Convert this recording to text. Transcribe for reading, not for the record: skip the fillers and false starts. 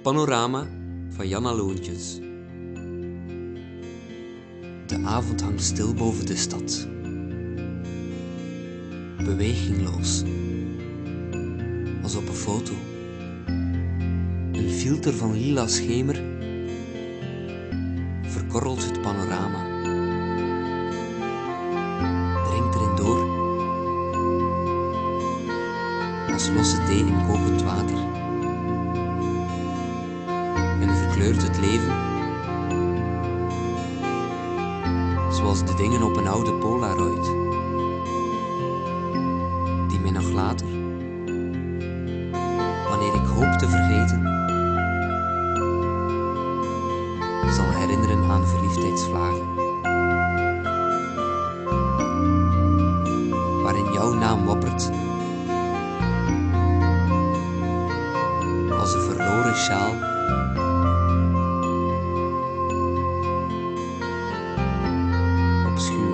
Panorama van Janna Loontjes. De avond hangt stil boven de stad. Bewegingloos. Als op een foto. Een filter van lila schemer verkorrelt het panorama. Dringt erin door als losse thee in kokend water. En verkleurt het leven zoals de dingen op een oude Polaroid, die mij nog later, wanneer ik hoop te vergeten, zal herinneren aan verliefdheidsvlagen, waarin jouw naam wappert als een verloren sjaal op schuur.